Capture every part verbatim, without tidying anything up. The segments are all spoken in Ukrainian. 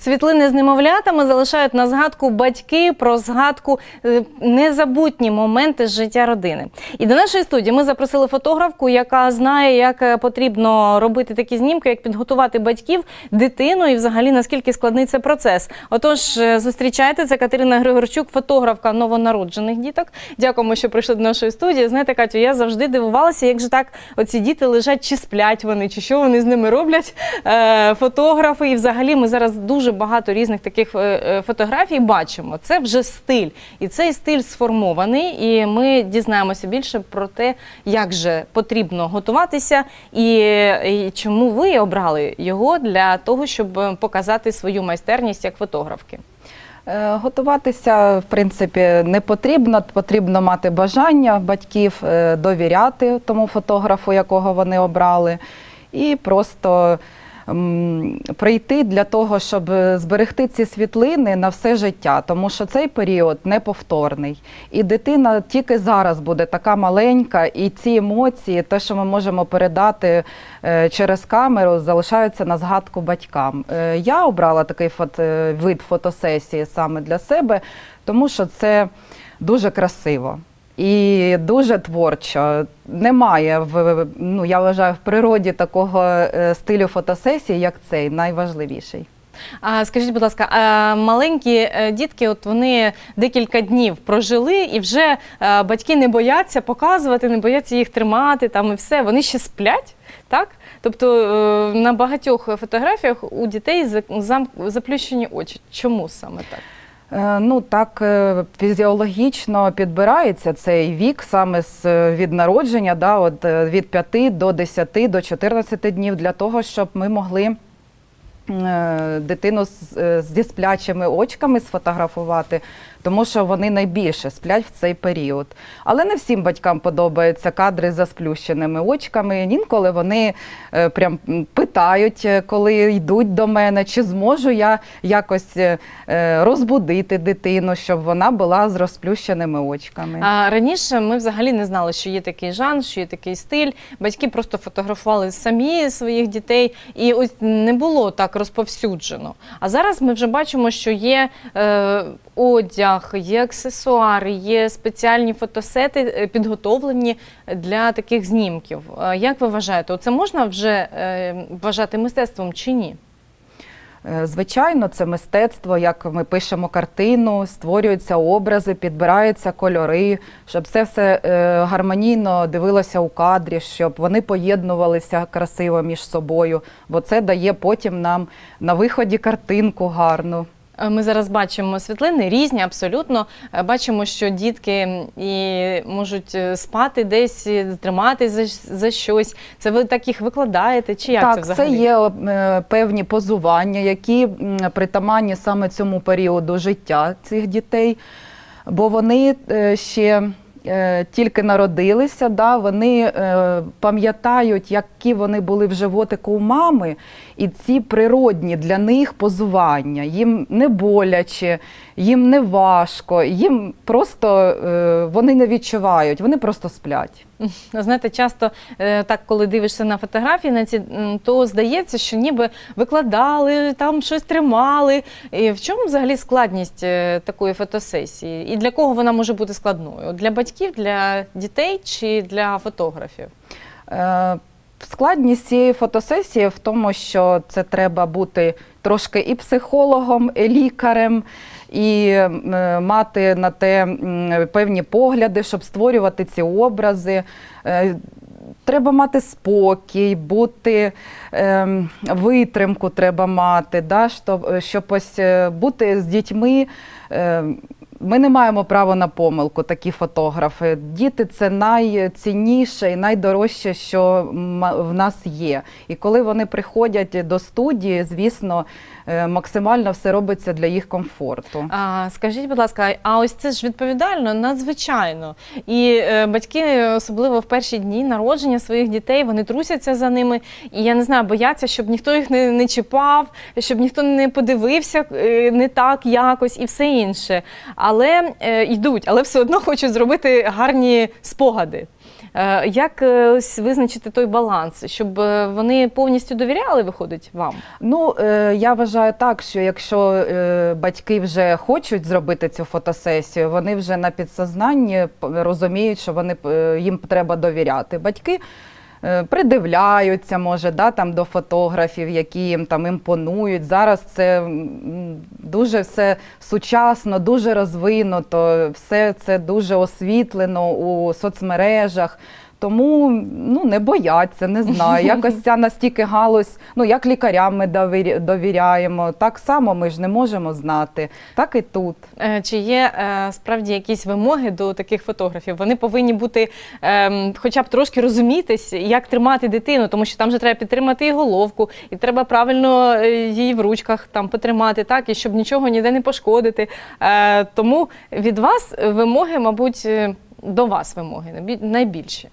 Світлини з немовлятами залишають на згадку батьки, про згадку незабутні моменти з життя родини. І до нашої студії ми запросили фотографку, яка знає, як потрібно робити такі знімки, як підготувати батьків, дитину і взагалі наскільки складний це процес. Отож, зустрічайте, це Катерина Григорчук, фотографка новонароджених діток. Дякуємо, що прийшли до нашої студії. Знаєте, Катю, я завжди дивувалася, як же так оці діти лежать, чи сплять вони, чи що вони з ними роблять, е, фотографи. І взагалі ми зараз дуже багато різних таких фотографій бачимо. Це вже стиль. І цей стиль сформований, і ми дізнаємося більше про те, як же потрібно готуватися і, і чому ви обрали його для того, щоб показати свою майстерність як фотографки. Готуватися, в принципі, не потрібно. Потрібно мати бажання батьків, довіряти тому фотографу, якого вони обрали, і просто прийти для того, щоб зберегти ці світлини на все життя, тому що цей період неповторний. І дитина тільки зараз буде така маленька, і ці емоції, те, що ми можемо передати через камеру, залишаються на згадку батькам. Я обрала такий фото, вид фотосесії саме для себе, тому що це дуже красиво. І дуже творчо. Немає, в, ну, я вважаю, в природі такого стилю фотосесії, як цей, найважливіший. А скажіть, будь ласка, а маленькі дітки, от вони декілька днів прожили, і вже батьки не бояться показувати, не бояться їх тримати, там і все, вони ще сплять, так? Тобто на багатьох фотографіях у дітей заплющені очі. Чому саме так? Ну, так фізіологічно підбирається цей вік саме з від народження, да, от від п'яти до десяти, до чотирнадцяти днів, для того, щоб ми могли дитину з, зі сплячими очками сфотографувати, тому що вони найбільше сплять в цей період. Але не всім батькам подобаються кадри з засплющеними очками. Інколи вони е, прям питають, коли йдуть до мене, чи зможу я якось е, розбудити дитину, щоб вона була з розплющеними очками. А раніше ми взагалі не знали, що є такий жанр, що є такий стиль. Батьки просто фотографували самі своїх дітей, і ось не було так розповсюджено. А зараз ми вже бачимо, що є е, одяг, є аксесуари, є спеціальні фотосети, підготовлені для таких знімків. Як ви вважаєте, це можна вже вважати мистецтвом чи ні? Звичайно, це мистецтво, як ми пишемо картину, створюються образи, підбираються кольори, щоб це все гармонійно дивилося у кадрі, щоб вони поєднувалися красиво між собою, бо це дає потім нам на виході картинку гарну. Ми зараз бачимо світлини різні, абсолютно. Бачимо, що дітки і можуть спати десь, триматись за, за щось. Це ви так їх викладаєте? Чи як так, це взагалі? Так, це є певні позування, які притаманні саме цьому періоду життя цих дітей, бо вони ще тільки народилися, да, вони е, пам'ятають, які вони були в животику у мами, і ці природні для них позування, їм не боляче, їм не важко, їм просто, е, вони не відчувають, вони просто сплять. Знаєте, часто так, коли дивишся на фотографії, на ці, то здається, що ніби викладали, там щось тримали. І в чому взагалі складність такої фотосесії? І для кого вона може бути складною? Для батьків, для дітей чи для фотографів? Е, складність цієї фотосесії в тому, що це треба бути трошки і психологом, і лікарем, і мати на те певні погляди, щоб створювати ці образи. Треба мати спокій, бути, витримку треба мати, да, щоб, щоб ось бути з дітьми. Ми не маємо права на помилку, такі фотографи. Діти – це найцінніше і найдорожче, що в нас є. І коли вони приходять до студії, звісно, максимально все робиться для їх комфорту. А, скажіть, будь ласка, а ось це ж відповідально, надзвичайно. І е, батьки, особливо в перші дні народження своїх дітей, вони трусяться за ними. І, я не знаю, бояться, щоб ніхто їх не, не чіпав, щоб ніхто не подивився е, не так якось і все інше. Але але е, йдуть, але все одно хочуть зробити гарні спогади. Е, як е, ось визначити той баланс, щоб е, вони повністю довіряли, виходить, вам? Ну, е, я вважаю так, що якщо е, батьки вже хочуть зробити цю фотосесію, вони вже на підсознанні розуміють, що вони, е, їм треба довіряти. Батьки е, придивляються, може, да, там, до фотографів, які їм там імпонують. Зараз це м, дуже все сучасно, дуже розвинуто, все це дуже освітлено у соцмережах. Тому ну, не бояться, не знаю. Якось ця настільки галузь, ну як лікарям ми довіряємо, так само ми ж не можемо знати, так і тут. Чи є е, справді якісь вимоги до таких фотографів? Вони повинні бути, е, хоча б трошки розумітись, як тримати дитину, тому що там же треба підтримати і головку, і треба правильно її в ручках там потримати, так, і щоб нічого ніде не пошкодити. Е, тому від вас вимоги, мабуть, до вас вимоги найбільші.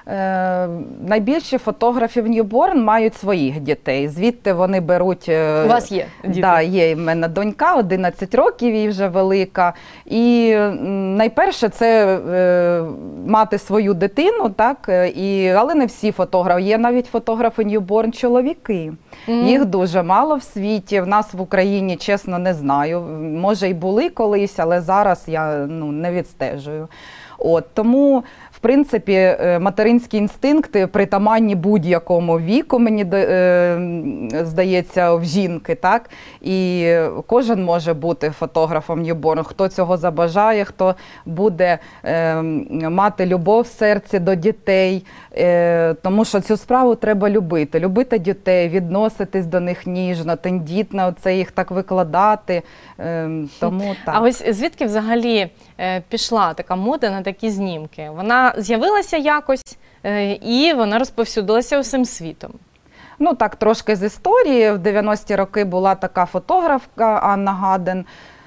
Е, найбільше фотографів ньюборн мають своїх дітей, звідти вони беруть… У вас є діти? Да, є в мене донька, одинадцять років, їй вже велика. І найперше це е, мати свою дитину, так, і, але не всі фотографи. Є навіть фотографи ньюборн чоловіки. Mm-hmm. Їх дуже мало в світі, в нас в Україні, чесно, не знаю. Може й були колись, але зараз я ну, не відстежую. От, тому, в принципі, материнські інстинкти притаманні будь-якому віку, мені е, здається, в жінки, так? І кожен може бути фотографом ньюборн, хто цього забажає, хто буде е, мати любов в серці до дітей, е, тому що цю справу треба любити, любити дітей, відноситись до них ніжно, тендітно, це їх так викладати, е, тому так. А ось звідки взагалі е, пішла така мода на такі знімки? Вона з'явилася якось е, і вона розповсюдилася усім світом. Ну так, трошки з історії. В дев'яності роки була така фотографка Анна Гаден.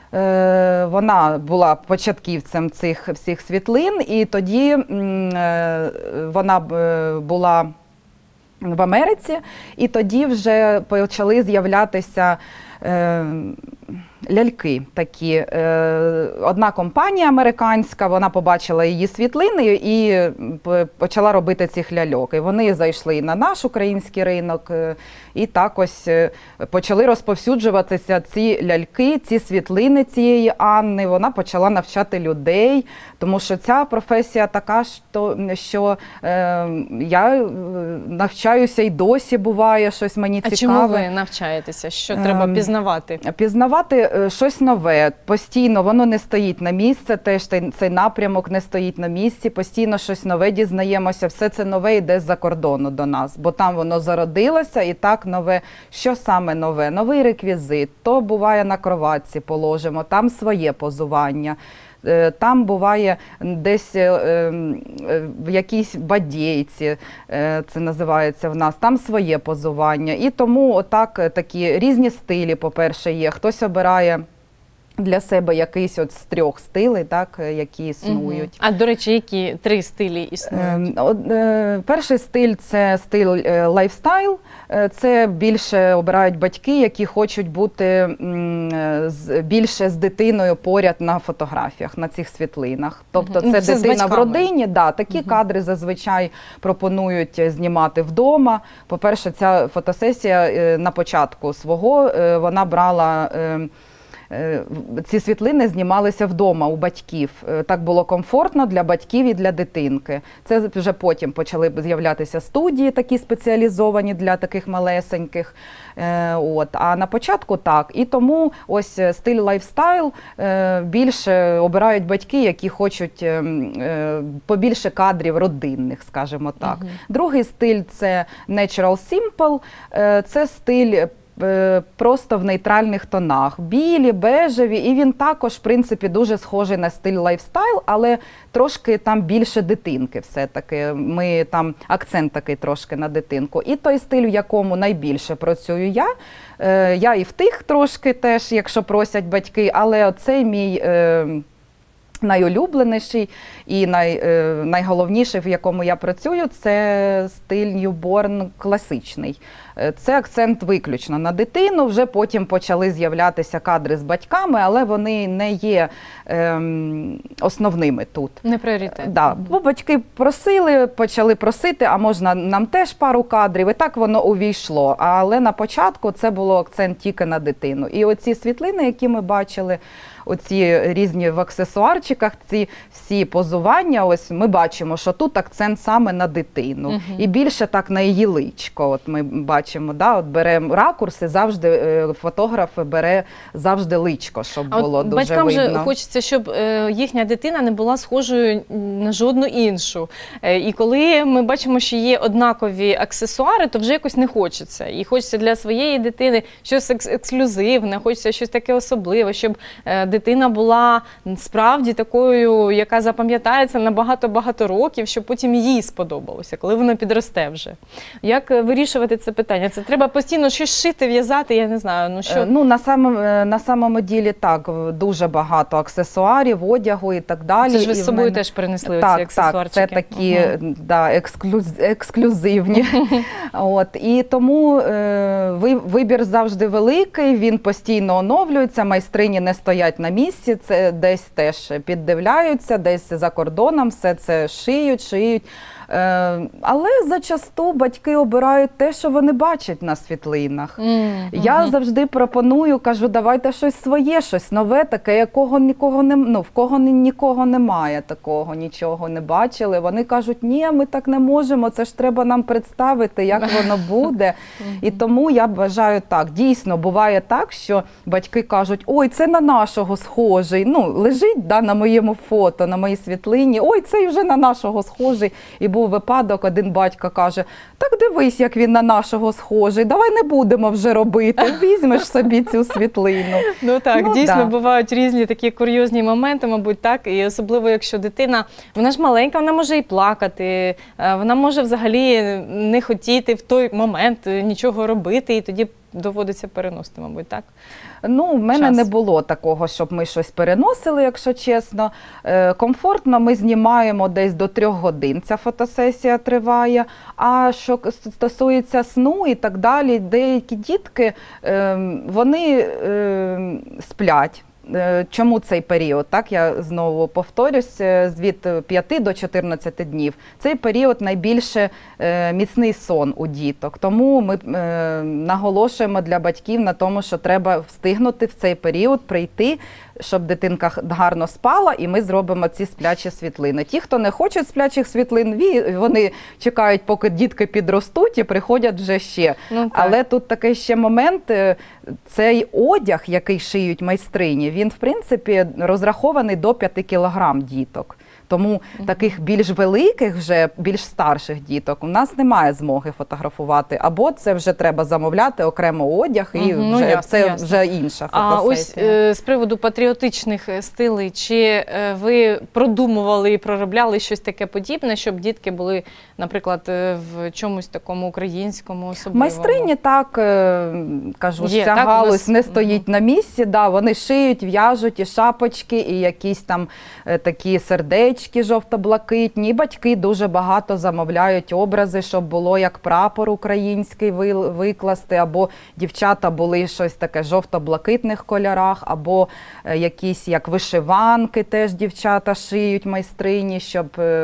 Е, вона була початківцем цих всіх світлин, і тоді е, вона була в Америці, і тоді вже почали з'являтися е, ляльки такі. Одна компанія американська, вона побачила її світлини і почала робити цих ляльок. І вони зайшли і на наш український ринок, і так ось почали розповсюджуватися ці ляльки, ці світлини цієї Анни. Вона почала навчати людей, тому що ця професія така, що, що е, я навчаюся і досі буває, щось мені а цікаве. А чому ви навчаєтеся? Що треба Е, пізнавати? Пізнавати щось нове, постійно воно не стоїть на місці, теж цей напрямок не стоїть на місці, постійно щось нове дізнаємося, все це нове йде з-за кордону до нас, бо там воно зародилося і так нове. Що саме нове? Новий реквізит, то буває на кроватці положимо, там своє позування. Там буває десь в якійсь бадєйці, це називається в нас, там своє позування. І тому отак такі різні стилі, по-перше, є. Хтось обирає для себе якийсь от з трьох стилей, так, які існують. Угу. А, до речі, які три стилі існують? Е, перший стиль – це стиль е, лайфстайл. Це більше обирають батьки, які хочуть бути м, з, більше з дитиною поряд на фотографіях, на цих світлинах. Тобто це Все дитина в родині. Да, такі угу. кадри зазвичай пропонують знімати вдома. По-перше, ця фотосесія е, на початку свого, е, вона брала… Е, ці світлини знімалися вдома у батьків. Так було комфортно для батьків і для дитинки. Це вже потім почали з'являтися студії такі спеціалізовані для таких малесеньких. От. А на початку так. І тому ось стиль лайфстайл більше обирають батьки, які хочуть побільше кадрів родинних, скажімо так. Угу. Другий стиль – це natural simple. Це стиль просто в нейтральних тонах. Білі, бежеві, і він також, в принципі, дуже схожий на стиль лайфстайл, але трошки там більше дитинки все-таки. Ми там, акцент такий трошки на дитинку. І той стиль, в якому найбільше працюю я, я і в тих трошки теж, якщо просять батьки, але оцей мій Найулюбленіший і най, е, найголовніший, в якому я працюю, це стиль ньюборн класичний. Е, Це акцент виключно на дитину, вже потім почали з'являтися кадри з батьками, але вони не є е, основними тут. Не пріоритет. Да, бо батьки просили, почали просити, а можна нам теж пару кадрів, і так воно увійшло. Але на початку це було акцент тільки на дитину. І оці світлини, які ми бачили, оці різні в аксесуарчиках, ці всі позування, ось ми бачимо, що тут акцент саме на дитину. Угу. І більше так на її личко. От ми бачимо, да, от беремо ракурси, завжди е, фотограф бере завжди личко, щоб А було от дуже батькам видно. же хочеться, щоб е, їхня дитина не була схожою на жодну іншу. Е, і коли ми бачимо, що є однакові аксесуари, то вже якось не хочеться. І хочеться для своєї дитини щось екс ексклюзивне, хочеться щось таке особливе, щоб е, дитина була справді такою, яка запам'ятається на багато-багато років, щоб потім їй сподобалося, коли вона підросте вже. Як вирішувати це питання? Це треба постійно щось шити, в'язати, я не знаю. Ну, що... Ну, на самому, на самому ділі так, дуже багато аксесуарів, одягу і так далі. Це ж ви і з собою мен... теж принесли так, оці аксесуарчики? Так, це такі, угу. да, ексклюз... ексклюзивні. От, і тому е, вибір завжди великий, він постійно оновлюється, майстрині не стоять на місці, це десь теж піддивляються, десь за кордоном все це шиють, шиють. Але зачасту батьки обирають те, що вони бачать на світлинах. Mm, Я угу. завжди пропоную, кажу, давайте щось своє, щось нове, таке, якого нікого не, ну, в кого нікого немає такого, нічого не бачили. Вони кажуть, ні, ми так не можемо, це ж треба нам представити, як воно буде. І тому я вважаю так, дійсно, буває так, що батьки кажуть, ой, це на нашого схожий, ну, лежить да, на моєму фото, на моїй світлині, ой, цей вже на нашого схожий. І був випадок, один батько каже, так дивись, як він на нашого схожий, давай не будемо вже робити, візьмеш собі цю світлину. Ну так, ну, дійсно, да. бувають різні такі курйозні моменти, мабуть, так, і особливо, якщо дитина, вона ж маленька, вона може і плакати, вона може взагалі не хотіти в той момент нічого робити, і тоді доводиться переносити, мабуть, так? Ну, в мене Час. не було такого, щоб ми щось переносили, якщо чесно. Е, комфортно ми знімаємо десь до трьох годин, ця фотосесія триває. А що стосується сну і так далі, деякі дітки, е, вони е, сплять. Чому цей період? Так, я знову повторюсь, від п'яти до чотирнадцяти днів. Цей період найбільше е, міцний сон у діток. Тому ми е, наголошуємо для батьків на тому, що треба встигнути в цей період прийти, щоб дитинка гарно спала, і ми зробимо ці сплячі світлини. Ті, хто не хочуть сплячих світлин, вони чекають, поки дітки підростуть і приходять вже ще. Ну, але тут такий ще момент, цей одяг, який шиють майстрині, він, в принципі, розрахований до п'яти кілограм діток. Тому mm-hmm. таких більш великих, вже більш старших діток у нас немає змоги фотографувати. Або це вже треба замовляти окремо одяг, і mm-hmm. вже, ну, ясно, це ясно. вже інша фотосесія. А ось е, з приводу патріотичних стилей, чи е, ви продумували і проробляли щось таке подібне, щоб дітки були, наприклад, в чомусь такому українському особливому? Майстрині так, е, кажу, Є, ця так, галузь вас... не стоїть mm-hmm. на місці. Да, вони шиють, в'яжуть і шапочки, і якісь там е, такі сердечки, жовто-блакитні. Батьки дуже багато замовляють образи, щоб було як прапор український викласти, або дівчата були щось таке жовто-блакитних кольорах, або якісь як вишиванки теж дівчата шиють майстрині, щоб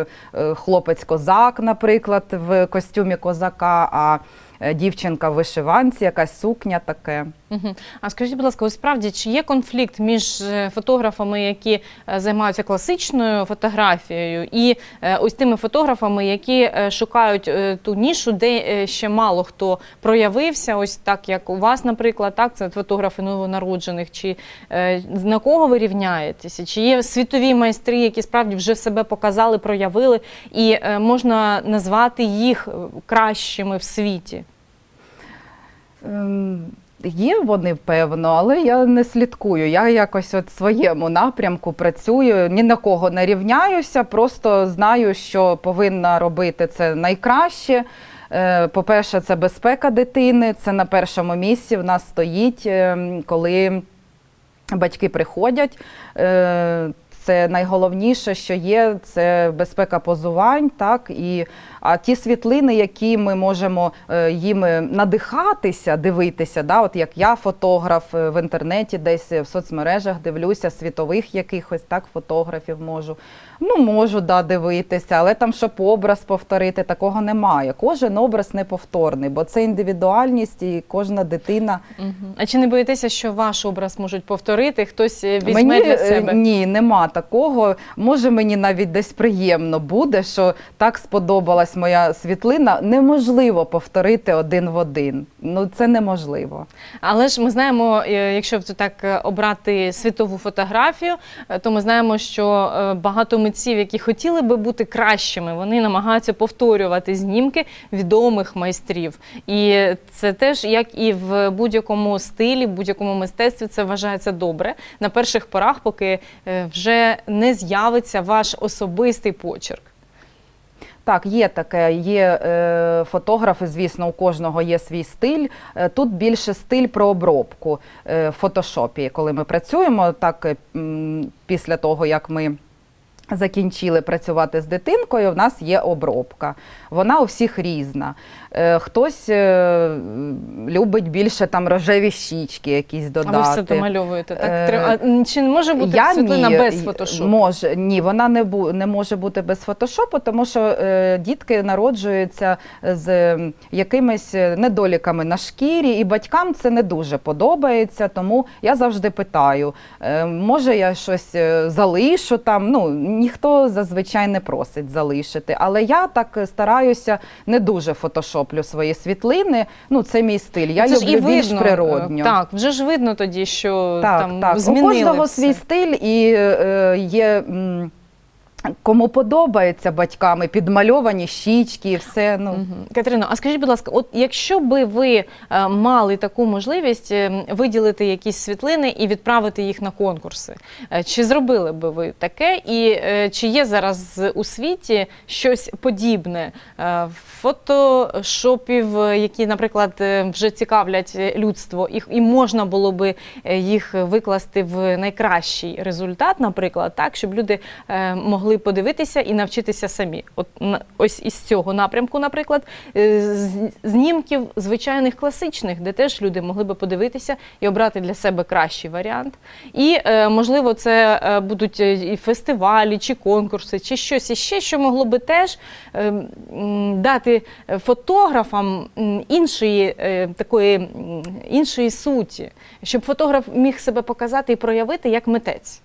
хлопець-козак, наприклад, в костюмі козака, а дівчинка в вишиванці, якась сукня таке. Угу. А скажіть, будь ласка, ось справді, чи є конфлікт між фотографами, які займаються класичною фотографією, і ось тими фотографами, які шукають ту нішу, де ще мало хто проявився, ось так, як у вас, наприклад, так, це фотографи новонароджених, чи на кого ви рівняєтеся? Чи є світові майстри, які справді вже себе показали, проявили, і можна назвати їх кращими в світі? Є вони, певно, але я не слідкую. Я якось от в своєму напрямку працюю, ні на кого не рівняюся, просто знаю, що повинна робити це найкраще. По-перше, це безпека дитини, це на першому місці в нас стоїть, коли батьки приходять. це найголовніше, що є, це безпека позувань, так, і а ті світлини, які ми можемо е, їми надихатися, дивитися, да, от як я фотограф е, в інтернеті, десь в соцмережах дивлюся, світових якихось так фотографів можу, ну можу, да, дивитися, але там, щоб образ повторити, такого немає. Кожен образ неповторний, бо це індивідуальність і кожна дитина. Угу. А чи не боїтеся, що ваш образ можуть повторити, хтось візьме мені, для себе? Ні, нема такого. Може, мені навіть десь приємно буде, що так сподобалась моя світлина. Неможливо повторити один в один. Ну, це неможливо. Але ж ми знаємо, якщо так обрати світову фотографію, то ми знаємо, що багато митців, які хотіли би бути кращими, вони намагаються повторювати знімки відомих майстрів. І це теж, як і в будь-якому стилі, в будь-якому мистецтві, це вважається добре. На перших порах, поки вже не з'явиться ваш особистий почерк. Так, є таке, є е, фотографи, звісно, у кожного є свій стиль. Е, тут більше стиль про обробку е, в фотошопі, коли ми працюємо, так е, після того, як ми закінчили працювати з дитинкою, в нас є обробка. Вона у всіх різна. Е, хтось е, любить більше там рожеві щічки якісь додати. А ви все домальовуєте, так? Е, а чи може бути я світлина ні, без фотошопу? Може, ні, вона не, бу, не може бути без фотошопу, тому що е, дітки народжуються з якимись недоліками на шкірі, і батькам це не дуже подобається, тому я завжди питаю, е, може я щось залишу там, ну, ніхто зазвичай не просить залишити, але я так стараюся, не дуже фотошоплю свої світлини, ну це мій стиль, я це люблю більш природньо. Так, вже ж видно тоді, що так, там так. змінили У кожного все. свій стиль і е, є... М, кому подобається батьками, підмальовані щічки і все. Ну. Угу. Катерино, а скажіть, будь ласка, от якщо би ви е, мали таку можливість е, виділити якісь світлини і відправити їх на конкурси, е, чи зробили би ви таке? І е, чи є зараз у світі щось подібне? Е, фотошопів, які, наприклад, вже цікавлять людство, і, і можна було би їх викласти в найкращий результат, наприклад, так, щоб люди е, могли подивитися і навчитися самі. От ось із цього напрямку, наприклад, знімків звичайних класичних, де теж люди могли би подивитися і обрати для себе кращий варіант. І, можливо, це будуть і фестивалі, чи конкурси, чи щось іще, що могло би теж дати фотографам іншої такої іншої суті, щоб фотограф міг себе показати і проявити як митець.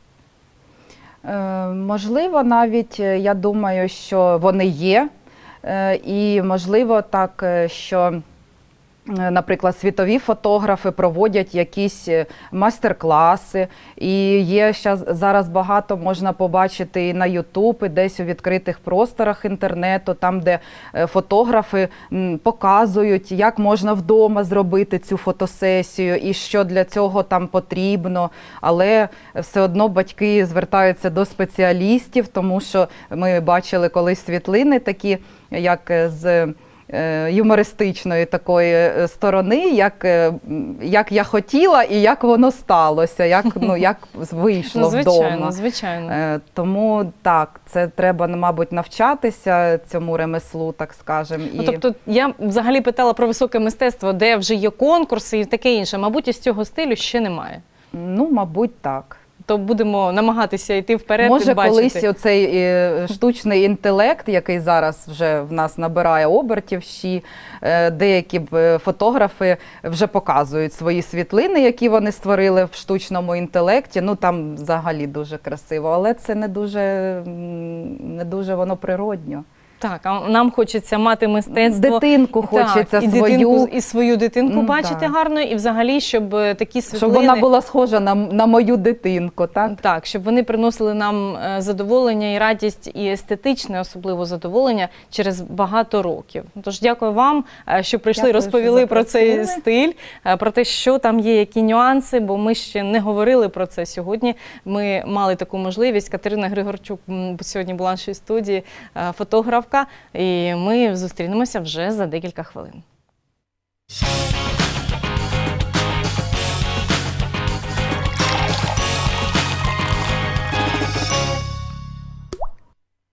Можливо, навіть, я думаю, що вони є, і можливо так, що, наприклад, світові фотографи проводять якісь майстер-класи, і є зараз багато, можна побачити і на ютуб, і десь у відкритих просторах інтернету, там, де фотографи показують, як можна вдома зробити цю фотосесію, і що для цього там потрібно, але все одно батьки звертаються до спеціалістів, тому що ми бачили колись світлини такі, як з юмористичної такої сторони, як, як я хотіла і як воно сталося, як, ну, як вийшло ну, звичайно, вдома. Звичайно. Тому так, це треба, мабуть, навчатися цьому ремеслу, так скажемо. Ну, тобто я взагалі питала про високе мистецтво, де вже є конкурси і таке інше. Мабуть, із цього стилю ще немає. Ну, мабуть, так. То будемо намагатися йти вперед. Може, і бачити. колись оцей е, штучний інтелект, який зараз вже в нас набирає обертів, ще, е, деякі б фотографи вже показують свої світлини, які вони створили в штучному інтелекті. Ну, там взагалі дуже красиво, але це не дуже, не дуже воно природньо. Так, а нам хочеться мати мистецтво. Дитинку хочеться так, і свою. Дитинку, і свою дитинку ну, бачити так. гарно, і взагалі, щоб такі світлини... Щоб вона була схожа на, на мою дитинку, так? Так, щоб вони приносили нам задоволення і радість, і естетичне особливо задоволення через багато років. Тож дякую вам, що прийшли і розповіли про цей стиль, про те, що там є, які нюанси, бо ми ще не говорили про це сьогодні. Ми мали таку можливість. Катерина Григорчук сьогодні була в нашій студії, фотограф. І ми зустрінемося вже за декілька хвилин.